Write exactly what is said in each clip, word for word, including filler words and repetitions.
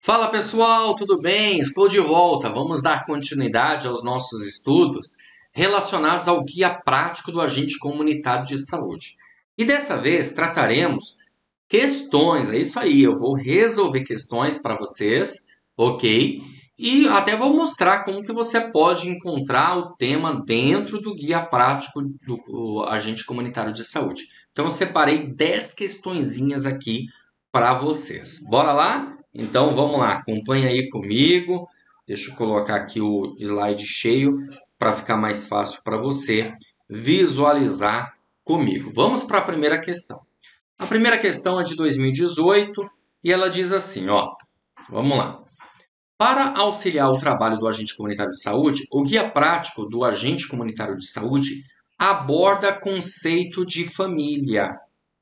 Fala pessoal, tudo bem? Estou de volta. Vamos dar continuidade aos nossos estudos relacionados ao guia prático do agente comunitário de saúde. E dessa vez trataremos questões, é isso aí, eu vou resolver questões para vocês, ok? E até vou mostrar como que você pode encontrar o tema dentro do guia prático do agente comunitário de saúde. Então eu separei dez questõezinhas aqui para vocês. Bora lá? Então vamos lá, acompanha aí comigo. Deixa eu colocar aqui o slide cheio para ficar mais fácil para você visualizar comigo. Vamos para a primeira questão. A primeira questão é de dois mil e dezoito e ela diz assim, ó, vamos lá. Para auxiliar o trabalho do agente comunitário de saúde, o guia prático do agente comunitário de saúde aborda conceito de família,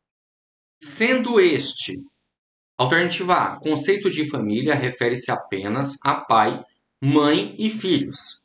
sendo este: alternativa A, conceito de família refere-se apenas a pai, mãe e filhos.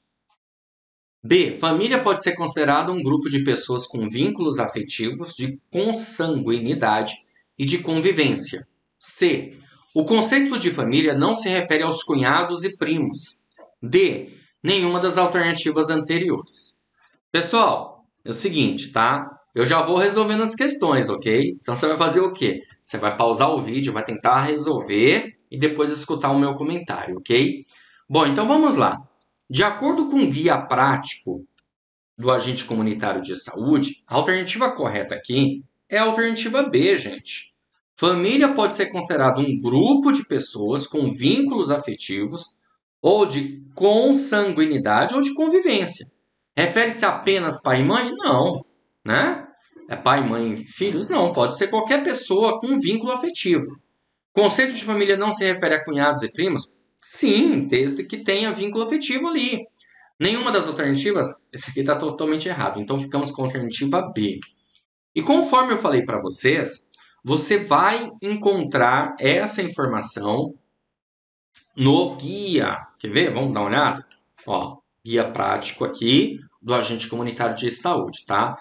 B, família pode ser considerada um grupo de pessoas com vínculos afetivos de consanguinidade e de convivência. C, o conceito de família não se refere aos cunhados e primos. D, nenhuma das alternativas anteriores. Pessoal, é o seguinte, tá? Eu já vou resolvendo as questões, ok? Então você vai fazer o quê? Você vai pausar o vídeo, vai tentar resolver e depois escutar o meu comentário, ok? Bom, então vamos lá. De acordo com o guia prático do agente comunitário de saúde, a alternativa correta aqui é a alternativa B, gente. Família pode ser considerado um grupo de pessoas com vínculos afetivos ou de consanguinidade ou de convivência. Refere-se apenas pai e mãe? Não, né? É pai, mãe e filhos? Não, pode ser qualquer pessoa com vínculo afetivo. Conceito de família não se refere a cunhados e primos? Sim, desde que tenha vínculo afetivo ali. Nenhuma das alternativas, esse aqui está totalmente errado, então ficamos com a alternativa B. E conforme eu falei para vocês, você vai encontrar essa informação no guia. Quer ver? Vamos dar uma olhada? Ó, guia prático aqui do agente comunitário de saúde, tá?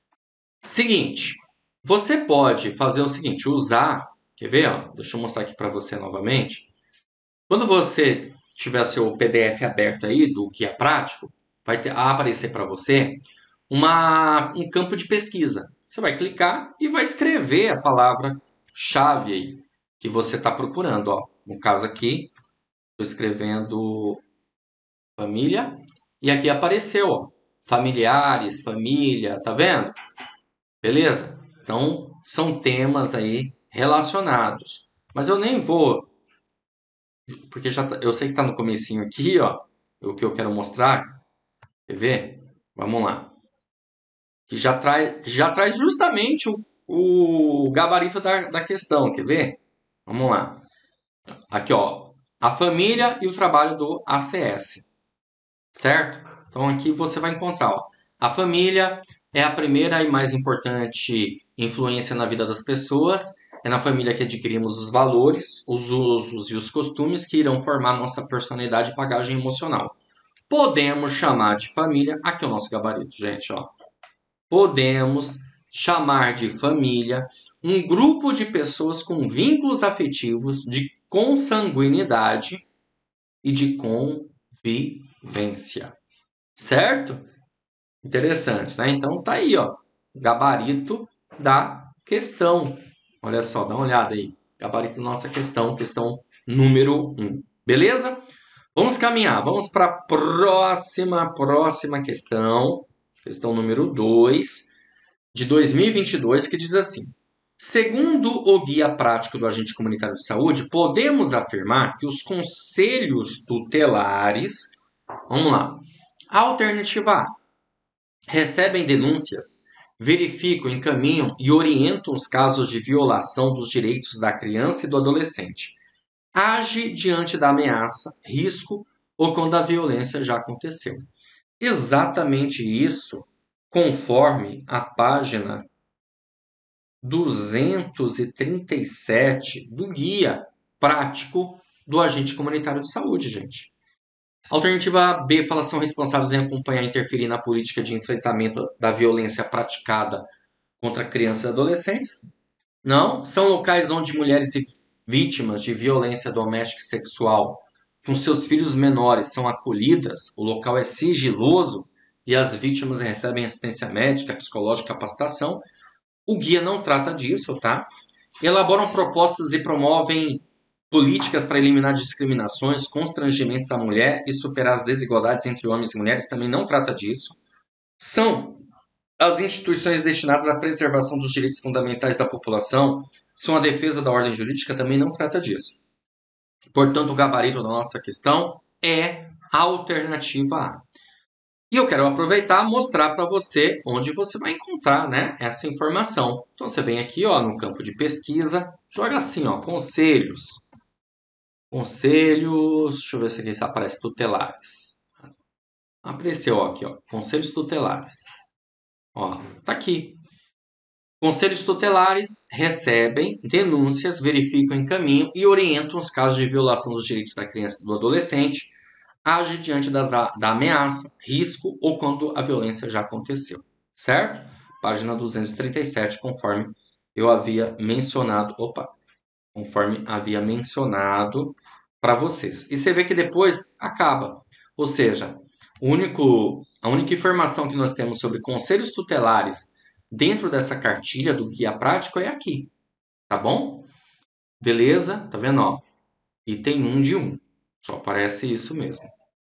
Seguinte, você pode fazer o seguinte, usar, quer ver? Ó, deixa eu mostrar aqui para você novamente. Quando você tiver seu P D F aberto aí do guia prático, vai ter, aparecer para você uma, um campo de pesquisa. Você vai clicar e vai escrever a palavra-chave aí que você está procurando. Ó. No caso aqui, estou escrevendo família e aqui apareceu, ó, familiares, família, tá vendo? Beleza? Então, são temas aí relacionados. Mas eu nem vou, porque já tá, eu sei que está no comecinho aqui, ó, o que eu quero mostrar. Quer ver? Vamos lá. Que já traz, já traz justamente o, o gabarito da, da questão. Quer ver? Vamos lá. Aqui, ó. A família e o trabalho do A C S. Certo? Então, aqui você vai encontrar, ó. A família é a primeira e mais importante influência na vida das pessoas. É na família que adquirimos os valores, os usos e os costumes que irão formar nossa personalidade e bagagem emocional. Podemos chamar de família... Aqui é o nosso gabarito, gente, ó. Podemos chamar de família um grupo de pessoas com vínculos afetivos de consanguinidade e de convivência. Certo? Interessante, né? Então tá aí, ó, gabarito da questão. Olha só, dá uma olhada aí. Gabarito da nossa questão, questão número um. Beleza? Vamos caminhar, vamos para a próxima, próxima questão. Questão número dois, de dois mil e vinte e dois, que diz assim: segundo o guia prático do agente comunitário de saúde, podemos afirmar que os conselhos tutelares, vamos lá, alternativa A, recebem denúncias, verificam, encaminham e orientam os casos de violação dos direitos da criança e do adolescente. Age diante da ameaça, risco ou quando a violência já aconteceu. Exatamente isso, conforme a página duzentos e trinta e sete do guia prático do agente comunitário de saúde, gente. Alternativa B fala são responsáveis em acompanhar e interferir na política de enfrentamento da violência praticada contra crianças e adolescentes. Não, são locais onde mulheres e vítimas de violência doméstica e sexual com seus filhos menores são acolhidas, o local é sigiloso e as vítimas recebem assistência médica, psicológica, capacitação. O guia não trata disso, tá? Elaboram propostas e promovem políticas para eliminar discriminações, constrangimentos à mulher e superar as desigualdades entre homens e mulheres, também não trata disso. São as instituições destinadas à preservação dos direitos fundamentais da população, são a defesa da ordem jurídica, também não trata disso. Portanto, o gabarito da nossa questão é a alternativa A. E eu quero aproveitar e mostrar para você onde você vai encontrar, né, essa informação. Então, você vem aqui, ó, no campo de pesquisa, joga assim, ó, conselhos. Conselhos, deixa eu ver se aqui aparece tutelares. Apareceu aqui, ó, conselhos tutelares. Ó, tá aqui. Conselhos tutelares recebem denúncias, verificam, encaminham e orientam os casos de violação dos direitos da criança e do adolescente, age diante das, da ameaça, risco ou quando a violência já aconteceu, certo? Página duzentos e trinta e sete, conforme eu havia mencionado, opa, conforme havia mencionado para vocês. E você vê que depois acaba, ou seja, o único, a única informação que nós temos sobre conselhos tutelares dentro dessa cartilha do guia prático é aqui, tá bom? Beleza? Tá vendo, ó? Item um de um. Só aparece isso mesmo.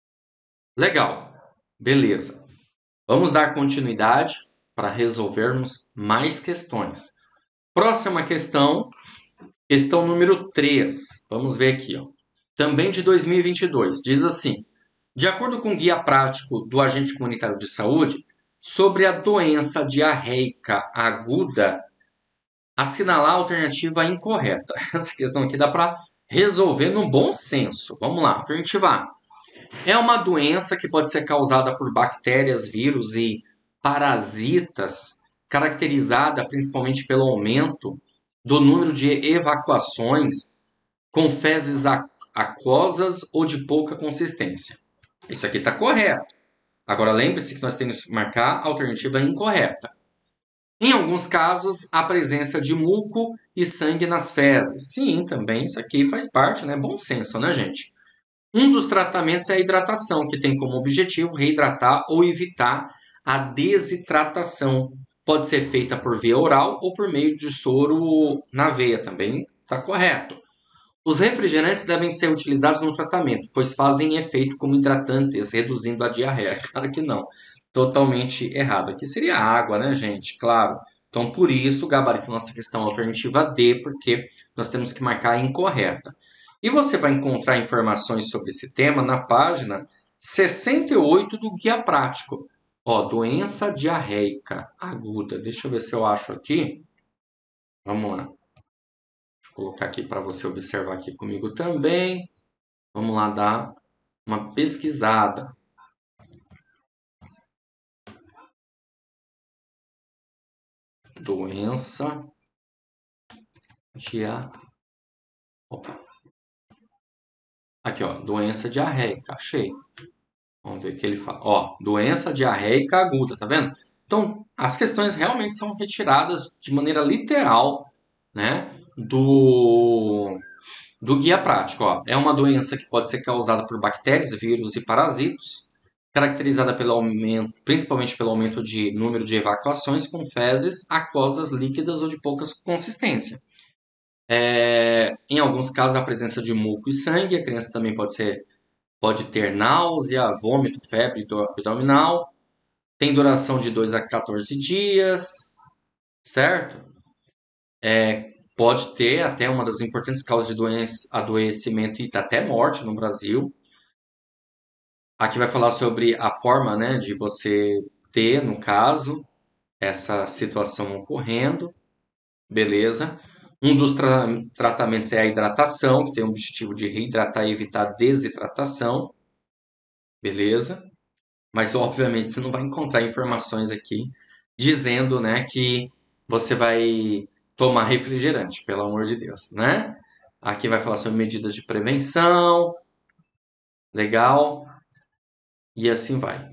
Legal. Beleza. Vamos dar continuidade para resolvermos mais questões. Próxima questão, questão número três. Vamos ver aqui, ó. Também de dois mil e vinte e dois. Diz assim: de acordo com o guia prático do agente comunitário de saúde, sobre a doença diarreica aguda, assinalar a alternativa incorreta. Essa questão aqui dá para resolver no bom senso. Vamos lá, alternativa A. É uma doença que pode ser causada por bactérias, vírus e parasitas, caracterizada principalmente pelo aumento do número de evacuações com fezes aquosas ou de pouca consistência. Isso aqui está correto. Agora lembre-se que nós temos que marcar a alternativa incorreta. Em alguns casos, a presença de muco e sangue nas fezes. Sim, também isso aqui faz parte, né? Bom senso, né, gente? Um dos tratamentos é a hidratação, que tem como objetivo reidratar ou evitar a desidratação. Pode ser feita por via oral ou por meio de soro na veia, também está correto. Os refrigerantes devem ser utilizados no tratamento, pois fazem efeito como hidratantes, reduzindo a diarreia. Claro que não. Totalmente errado. Aqui seria água, né, gente? Claro. Então, por isso, o gabarito nossa questão alternativa D, porque nós temos que marcar a incorreta. E você vai encontrar informações sobre esse tema na página sessenta e oito do Guia Prático. Ó, doença diarreica aguda. Deixa eu ver se eu acho aqui. Vamos lá. Vou colocar aqui para você observar aqui comigo também. Vamos lá dar uma pesquisada. Doença dia... Opa. Aqui, ó, doença diarreica, achei. Vamos ver o que ele fala. Ó, doença diarreica aguda, tá vendo? Então, as questões realmente são retiradas de maneira literal, né, do, do guia prático. Ó. É uma doença que pode ser causada por bactérias, vírus e parasitos, caracterizada pelo aumento, principalmente pelo aumento de número de evacuações com fezes aquosas líquidas ou de pouca consistência. É, em alguns casos, a presença de muco e sangue. A criança também pode ser, pode ter náusea, vômito, febre abdominal. Tem duração de dois a quatorze dias, certo? É, pode ter até uma das importantes causas de doença, adoecimento e até morte no Brasil. Aqui vai falar sobre a forma, né, de você ter, no caso, essa situação ocorrendo. Beleza? Um dos tra tratamentos é a hidratação, que tem o objetivo de reidratar e evitar desidratação. Beleza? Mas, obviamente, você não vai encontrar informações aqui dizendo, né, que você vai tomar refrigerante, pelo amor de Deus, né? Aqui vai falar sobre medidas de prevenção. Legal? E assim vai.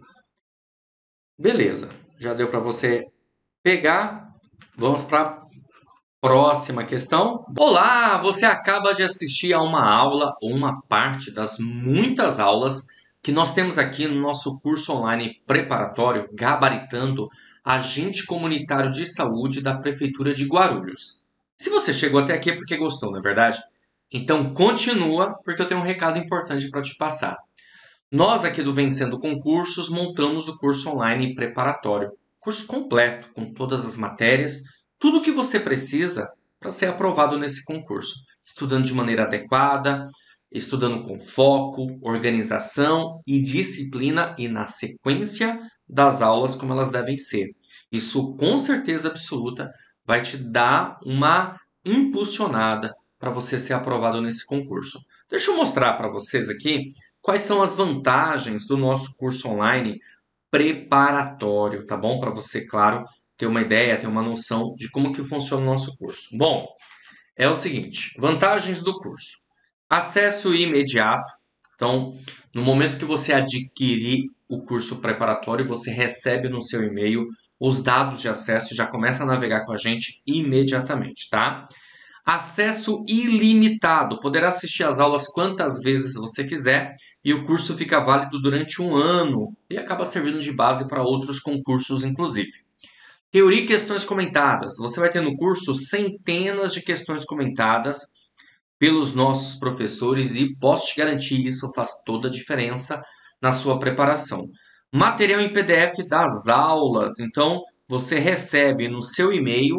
Beleza. Já deu para você pegar. Vamos para Próxima questão. Olá, você acaba de assistir a uma aula ou uma parte das muitas aulas que nós temos aqui no nosso curso online preparatório Gabaritando Agente Comunitário de Saúde da Prefeitura de Guarulhos. Se você chegou até aqui é porque gostou, não é verdade? Então continua, porque eu tenho um recado importante para te passar. Nós aqui do Vencendo Concursos montamos o curso online preparatório. Curso completo, com todas as matérias, tudo o que você precisa para ser aprovado nesse concurso. Estudando de maneira adequada, estudando com foco, organização e disciplina e na sequência das aulas como elas devem ser. Isso com certeza absoluta vai te dar uma impulsionada para você ser aprovado nesse concurso. Deixa eu mostrar para vocês aqui quais são as vantagens do nosso curso online preparatório, tá bom? Para você, claro, ter uma ideia, ter uma noção de como que funciona o nosso curso. Bom, é o seguinte, vantagens do curso. Acesso imediato. Então, no momento que você adquirir o curso preparatório, você recebe no seu e-mail os dados de acesso e já começa a navegar com a gente imediatamente, tá? Acesso ilimitado. Poderá assistir às aulas quantas vezes você quiser e o curso fica válido durante um ano e acaba servindo de base para outros concursos, inclusive. Teoria e questões comentadas. Você vai ter no curso centenas de questões comentadas pelos nossos professores e posso te garantir, isso faz toda a diferença na sua preparação. Material em P D F das aulas. Então, você recebe no seu e-mail,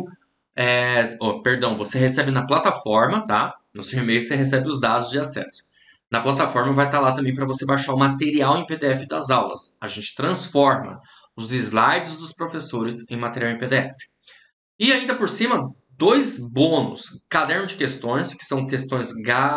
é, oh, perdão, você recebe na plataforma, tá? No seu e-mail você recebe os dados de acesso. Na plataforma vai estar lá também para você baixar o material em P D F das aulas. A gente transforma os slides dos professores em material em P D F. E ainda por cima, dois bônus. Caderno de questões, que são questões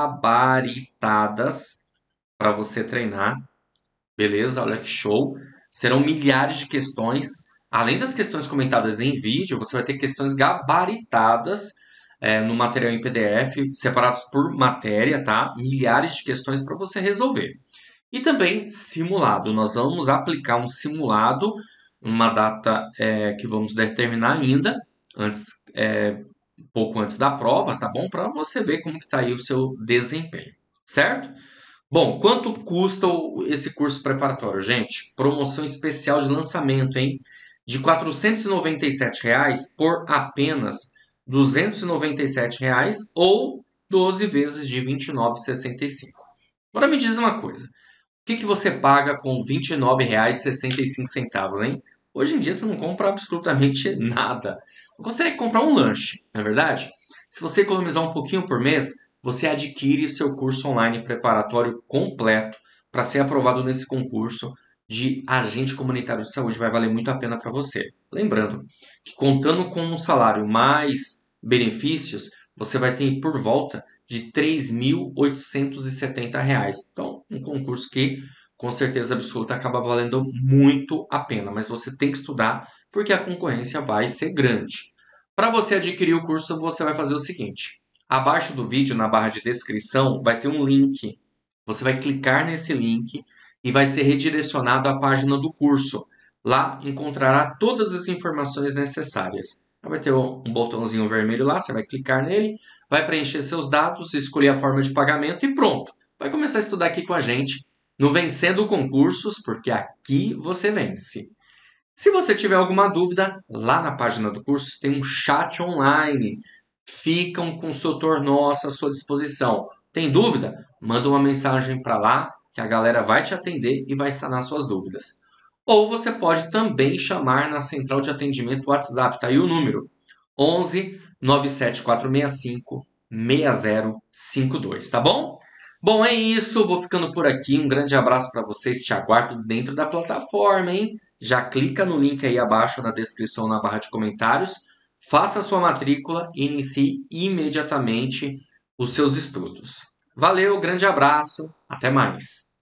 gabaritadas para você treinar. Beleza? Olha que show. Serão milhares de questões. Além das questões comentadas em vídeo, você vai ter questões gabaritadas é, no material em P D F, separados por matéria, tá? Milhares de questões para você resolver. E também simulado. Nós vamos aplicar um simulado, uma data é, que vamos determinar ainda, antes, é, pouco antes da prova, tá bom? Para você ver como está aí o seu desempenho, certo? Bom, quanto custa esse curso preparatório, gente? Promoção especial de lançamento, hein? De quatrocentos e noventa e sete reais por apenas duzentos e noventa e sete reais ou doze vezes de vinte e nove reais e sessenta e cinco centavos. Agora me diz uma coisa. O que, que você paga com vinte e nove reais e sessenta e cinco centavos, hein? Hoje em dia você não compra absolutamente nada. Não consegue comprar um lanche, não é verdade? Se você economizar um pouquinho por mês, você adquire seu curso online preparatório completo para ser aprovado nesse concurso de agente comunitário de saúde. Vai valer muito a pena para você. Lembrando que contando com um salário mais benefícios, você vai ter por volta de três mil oitocentos e setenta reais. Então, um concurso que, com certeza absoluta, acaba valendo muito a pena. Mas você tem que estudar, porque a concorrência vai ser grande. Para você adquirir o curso, você vai fazer o seguinte. Abaixo do vídeo, na barra de descrição, vai ter um link. Você vai clicar nesse link e vai ser redirecionado à página do curso. Lá encontrará todas as informações necessárias. Vai ter um botãozinho vermelho lá, você vai clicar nele, vai preencher seus dados, escolher a forma de pagamento e pronto. Vai começar a estudar aqui com a gente no Vencendo Concursos, porque aqui você vence. Se você tiver alguma dúvida, lá na página do curso tem um chat online. Fica um consultor nosso à sua disposição. Tem dúvida? Manda uma mensagem para lá que a galera vai te atender e vai sanar suas dúvidas. Ou você pode também chamar na central de atendimento WhatsApp, tá aí o número onze nove sete quatro seis cinco seis zero cinco dois, tá bom? Bom, é isso, vou ficando por aqui. Um grande abraço para vocês, te aguardo dentro da plataforma, hein? Já clica no link aí abaixo na descrição, na barra de comentários, faça a sua matrícula e inicie imediatamente os seus estudos. Valeu, grande abraço, até mais!